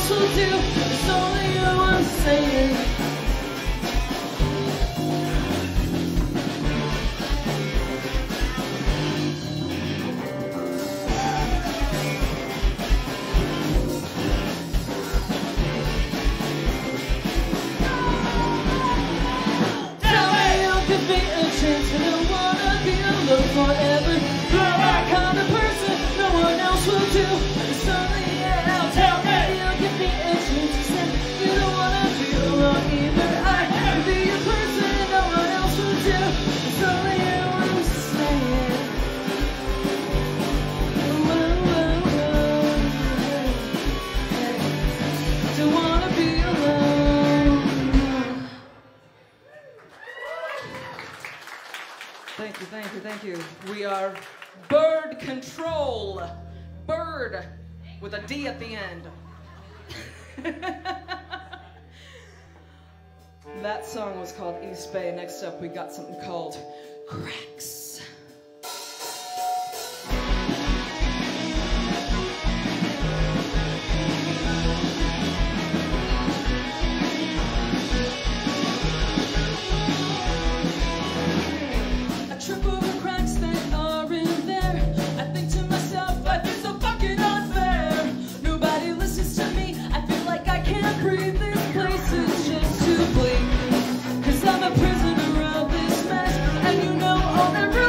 else will do. It's only you I'm saying. Forever, you're that kind of person no one else will do. It's only you. Tell me you'll give me a chance to say you don't wanna be alone either. I can be a person no one else will do. It's only you I'm saying. Don't wanna be alone. Thank you, thank you, thank you. We are Bird Control. Bird with a D at the end. That song was called East Bay. Next up, we got something called Cracks. Trip over cracks that are in there. I think to myself, I feel so fucking unfair. Nobody listens to me. I feel like I can't breathe. This place is just too bleak. 'Cause I'm a prisoner of this mess. And you know all the rules.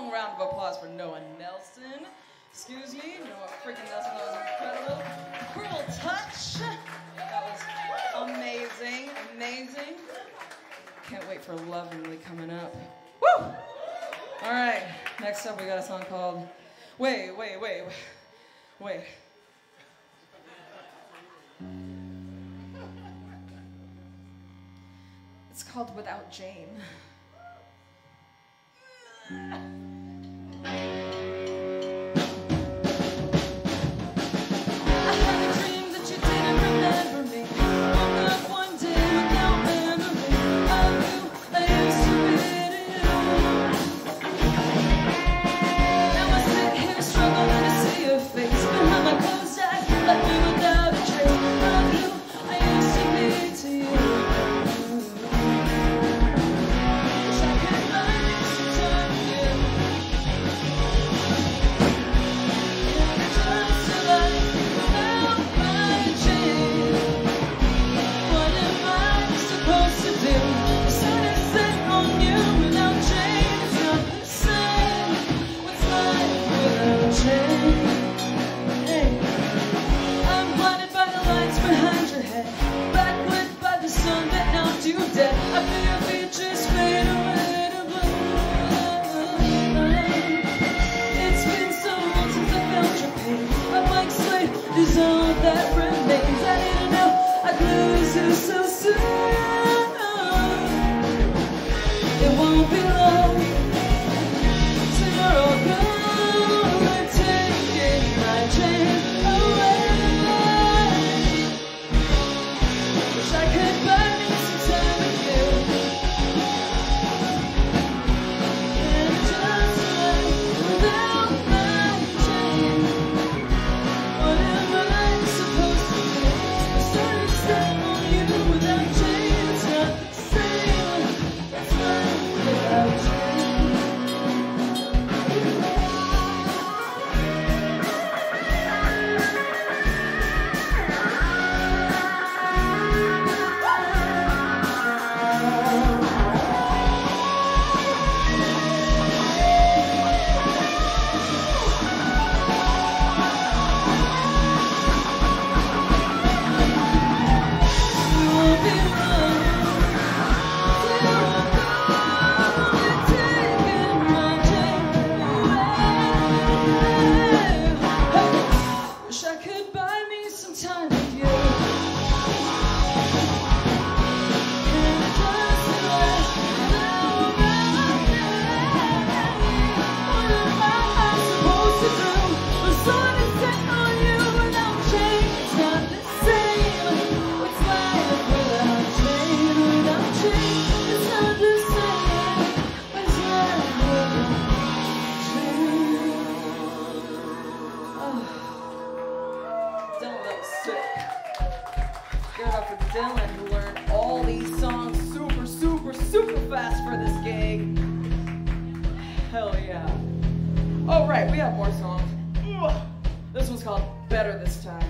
long round of applause for Noah Nelson. Excuse me, Noah freaking Nelson, that was incredible. Cruel Touch, that was amazing, amazing. Can't wait for Lovingly coming up. Woo! All right, next up we got a song called Wait. It's called Without Jane. Dylan, who learned all these songs super fast for this gig. Hell yeah. Oh, right, we have more songs. This one's called Better This Time.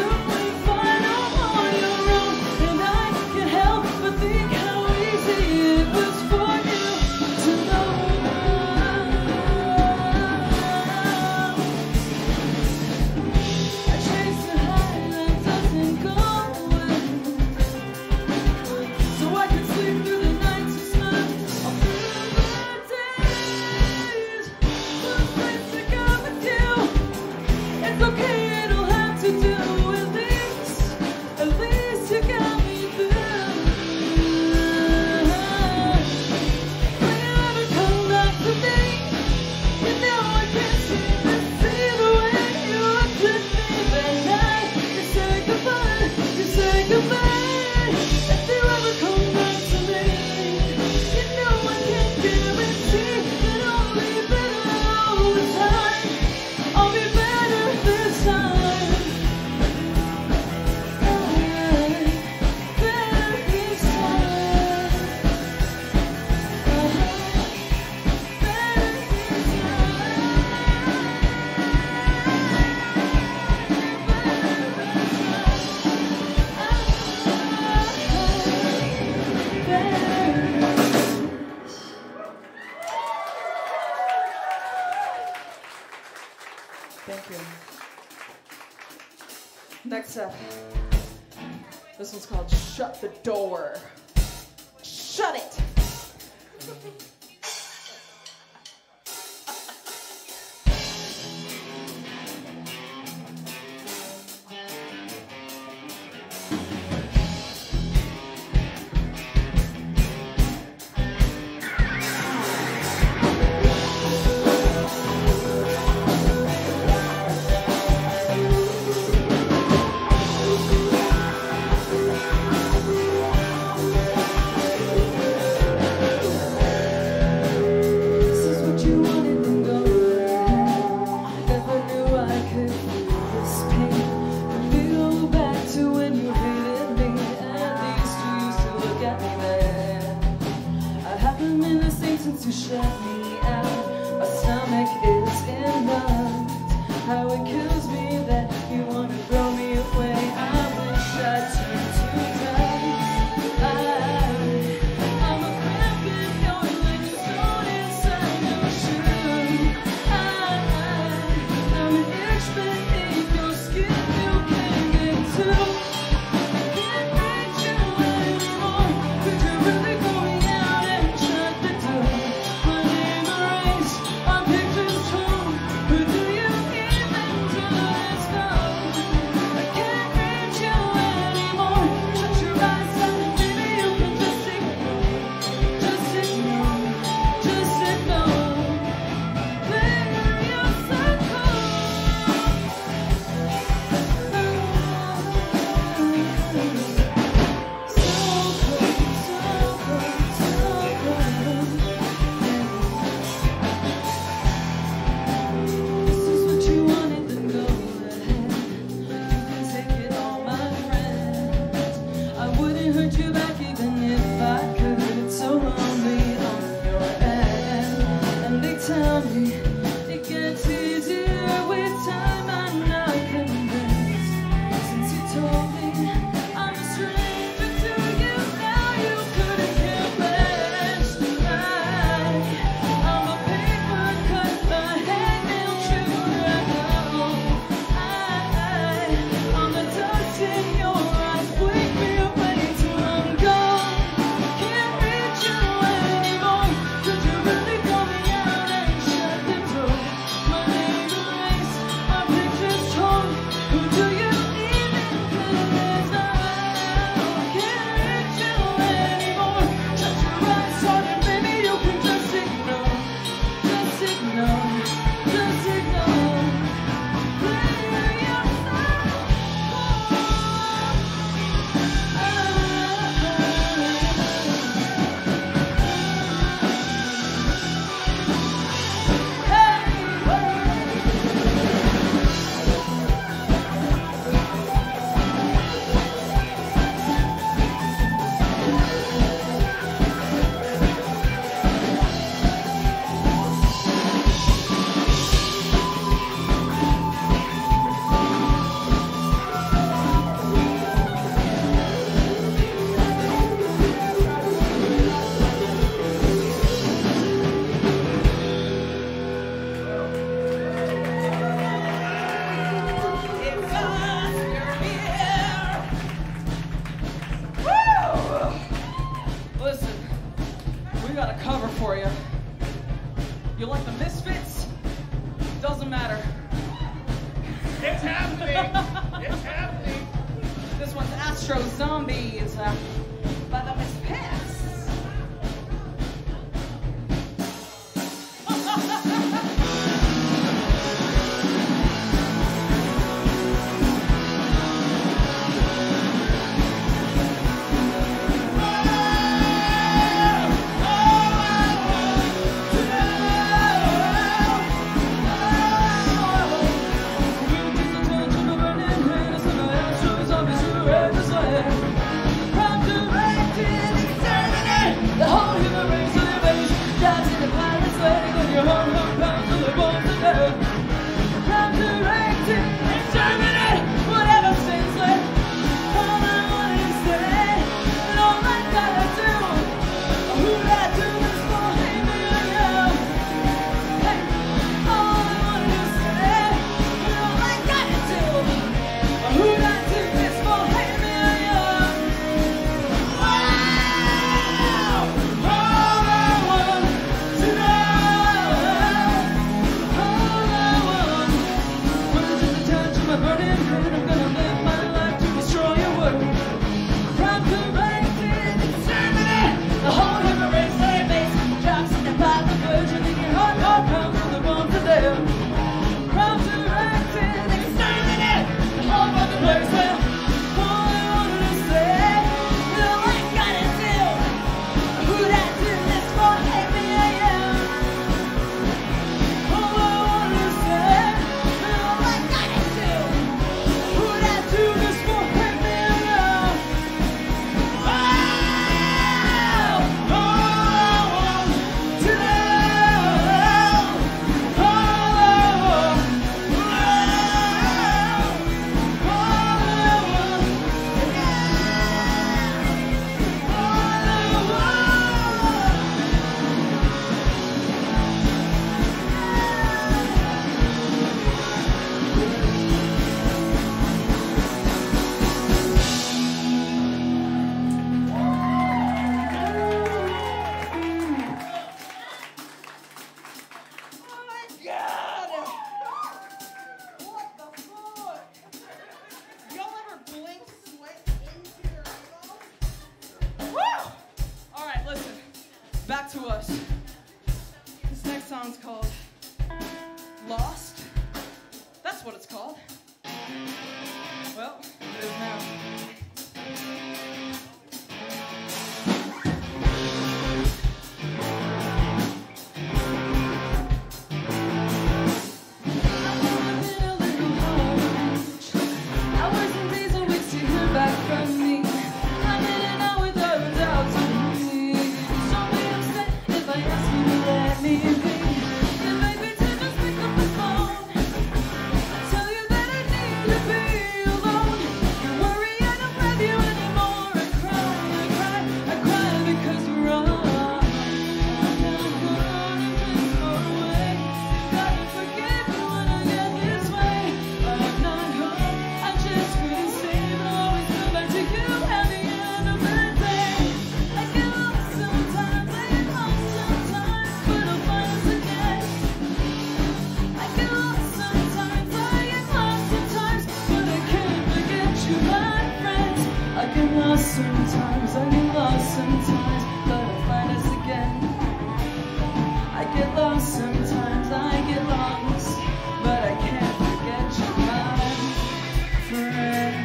Thank you. Next up, this one's called Shut the Door. Shut it! To shut me out, my stomach is in knots. How it kills me that you wanna throw me away. I wish I turned to dust. I'm a cramp in your like a stone inside your shoe. I'm an itch beneath your skin you can't get to. Can't reach you anymore. Could you really go me out and shut the door? Hurt you back even if I could. It's so lonely on your end. And they tell me it gets easier with time. I'm not convinced. Since you told me I'm a stranger to you, now you couldn't care less. I'm a paper cut by hangnail trimmer. I'm the dust in your eyes. Wake me up. Can't reach you anymore. Could you really call me out and shut the door? intro Zombies by the Miss Pass. Back to us. This next song's called Lost. That's what it's called. Well, it is now. Sometimes I get lost sometimes, but I find us again. I get lost sometimes, I get lost, but I can't forget you, my friend.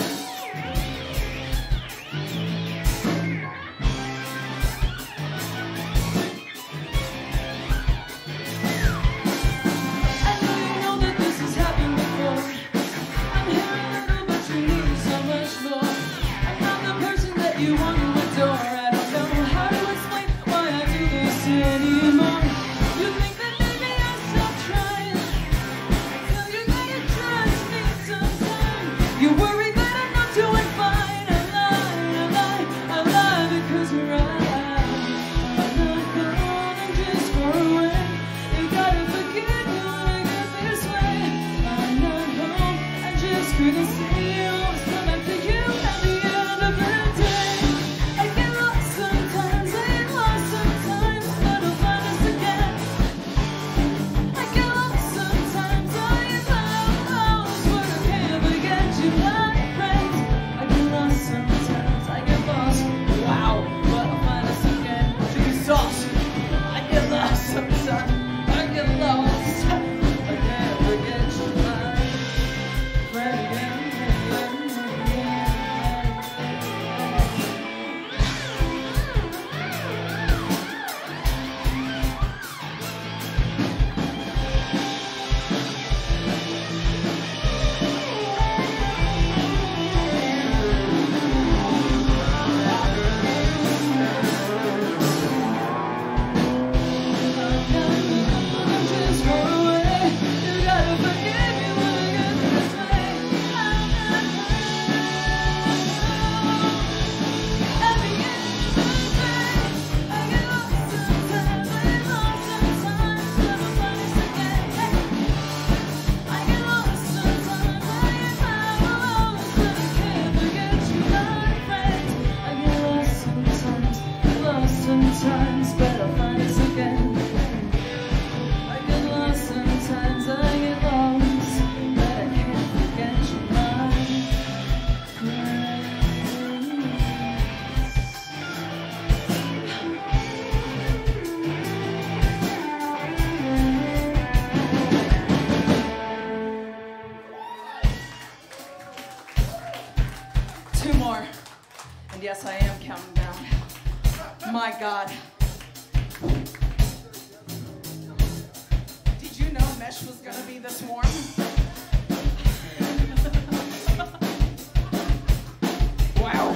I know you know that this has happened before. I'm here a little, but you need so much more. You want to adore, I don't know how to explain why I do this anymore. You think that maybe I'll stop trying, so you gotta trust me sometime. You worry that I'm not doing fine, I lie because you're right. I'm not gone, I'm just far away. You gotta forgive me when I get this way. I'm not home, I'm just gonna say you always come back to you at the end of the day. 2 more. And yes, I am counting down. My God. Did you know Mesh was gonna be this warm? Wow.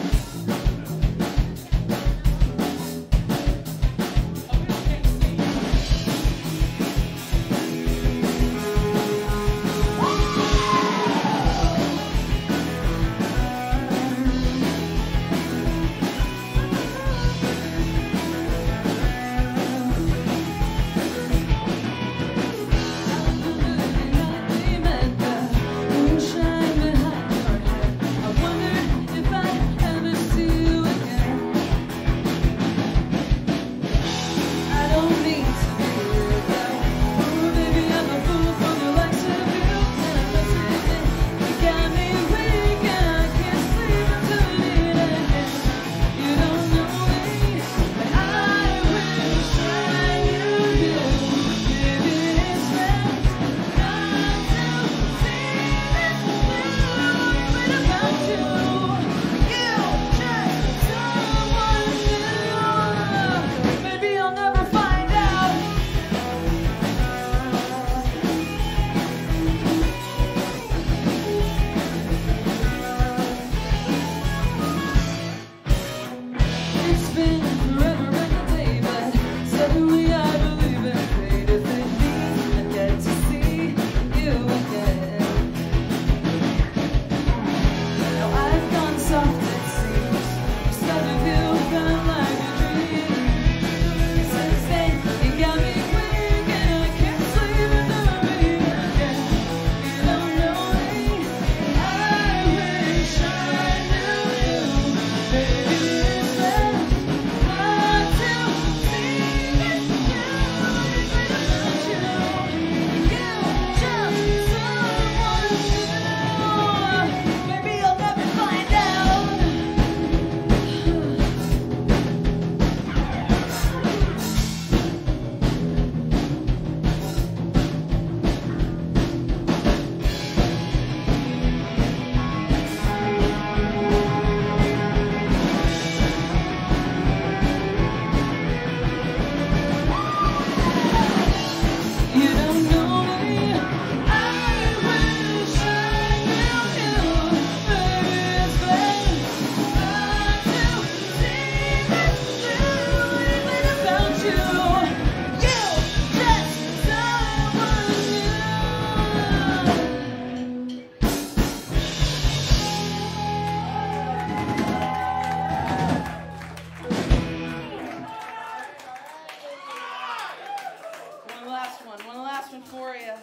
For you.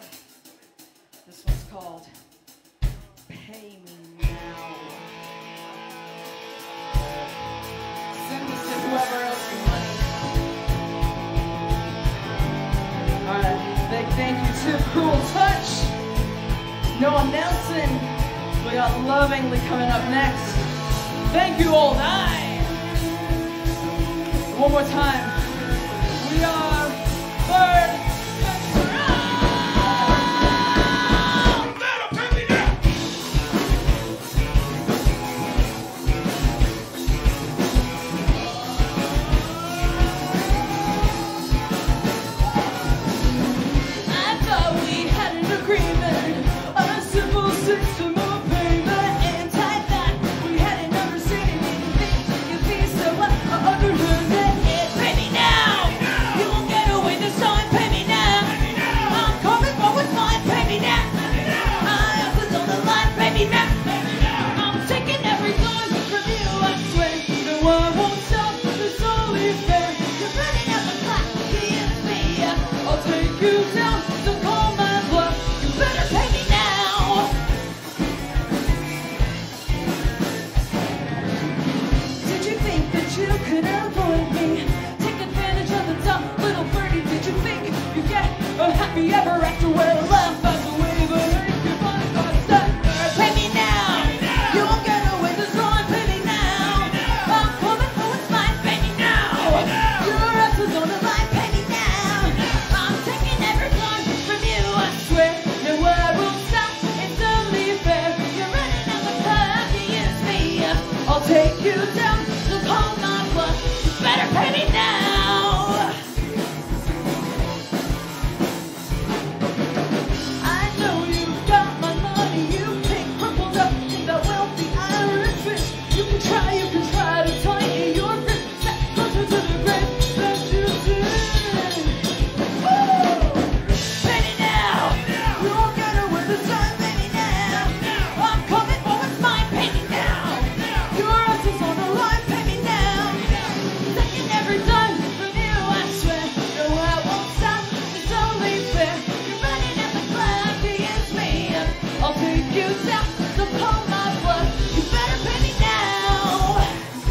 This one's called Pay Me Now. Send this to whoever else you money. Alright, big thank you to Cool Touch, Noah Nelson. We got Lovingly coming up next. Thank you, Old Eye. One more time. We are Bird. System of payment and type that we hadn't never seen anything. You'd be so underhanded. Pay me now. You won't get away this time. Pay me now. I'm coming forward, fine. Pay me now. My ass is on the line. Pay me now. I'm taking every line from you. I swear. No, I won't stop. It's only fair. You're running out the clock. Kiss me. I'll take you down. So call my bluff. You better pay me now. You could avoid me. Take advantage of the dumb little birdie. Did you think you'd get a happy ever after? Well, laugh at the way, but if you find that, pay me now. You won't get away this time. Pay me now. I'm coming for what's mine. Pay me now. Your ass is on the line. Pay me now. I'm taking every one from you. I swear, no, I won't stop. It's only fair. You're running out the clock. You use me. take you down. So call my bluff. You better pay me now. I know you got my money. You take crumpled up in that wealthy Irish fish. You can try to tighten your grip. Step closer to the grave that you did. Woo! Pay me now. You won't get it with the time. Pay me now. I'm coming for what's mine. Pay me now. Your ass is on the line. Pay me now. Taking every dime from you, I swear. No, I won't stop. It's only fair. You're running at the clock against me. I'll take you down. So call my bluff. You better pay me now.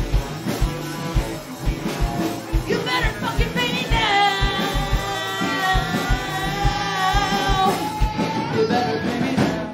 You better fucking pay me now. You better pay me now.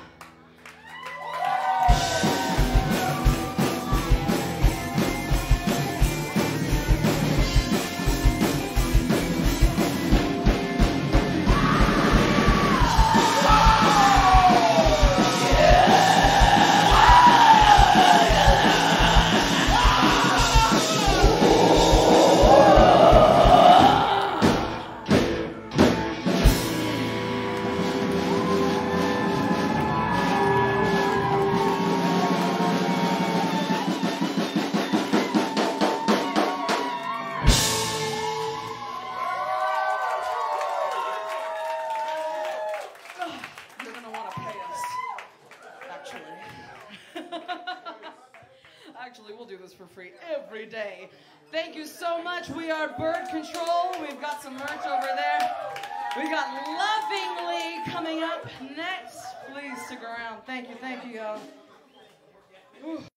You're gonna want to pay us, actually. Actually, we'll do this for free every day. Thank you so much. We are Bird Control. We've got some merch over there. We got Lovingly coming up next. Please stick around. Thank you, y'all.